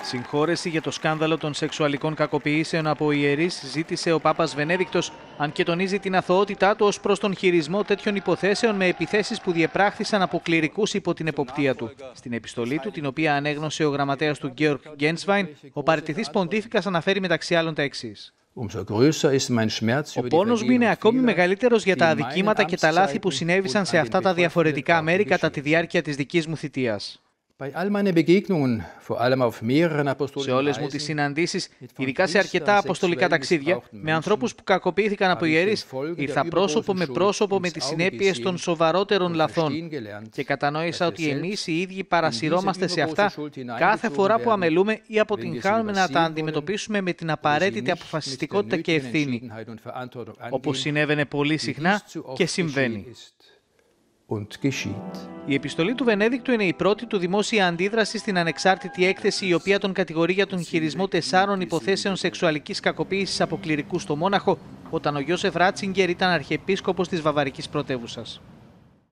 Συγχώρεση για το σκάνδαλο των σεξουαλικών κακοποιήσεων από ιερείς ζήτησε ο Πάπας Βενέδικτος, αν και τονίζει την αθωότητά του ως προς τον χειρισμό τέτοιων υποθέσεων με επιθέσεις που διεπράχθησαν από κληρικούς υπό την εποπτεία του. Στην επιστολή του, την οποία ανέγνωσε ο γραμματέας του Γκέοργκ Γκένσβαϊν, ο παραιτηθής ποντίφικας αναφέρει μεταξύ άλλων τα εξής. Ο πόνος μου είναι ακόμη μεγαλύτερος για τα αδικήματα και τα λάθη που συνέβησαν σε αυτά τα διαφορετικά μέρη κατά τη διάρκεια της δικής μου θητείας. Σε όλες μου τις συναντήσεις, ειδικά σε αρκετά αποστολικά ταξίδια, με ανθρώπους που κακοποιήθηκαν από ιερείς, ήρθα πρόσωπο με πρόσωπο με τις συνέπειες των σοβαρότερων λαθών και κατανόησα ότι εμείς οι ίδιοι παρασυρώμαστε σε αυτά κάθε φορά που αμελούμε ή αποτυγχάνουμε να τα αντιμετωπίσουμε με την απαραίτητη αποφασιστικότητα και ευθύνη, όπως συνέβαινε πολύ συχνά και συμβαίνει. Η επιστολή του Βενέδικτου είναι η πρώτη του δημόσια αντίδραση στην ανεξάρτητη έκθεση, η οποία τον κατηγορεί για τον χειρισμό 4 υποθέσεων σεξουαλικής κακοποίησης από κληρικούς στο Μόναχο, όταν ο Γιώσεφ Ράτσιγκερ ήταν αρχιεπίσκοπος της βαβαρικής πρωτεύουσας.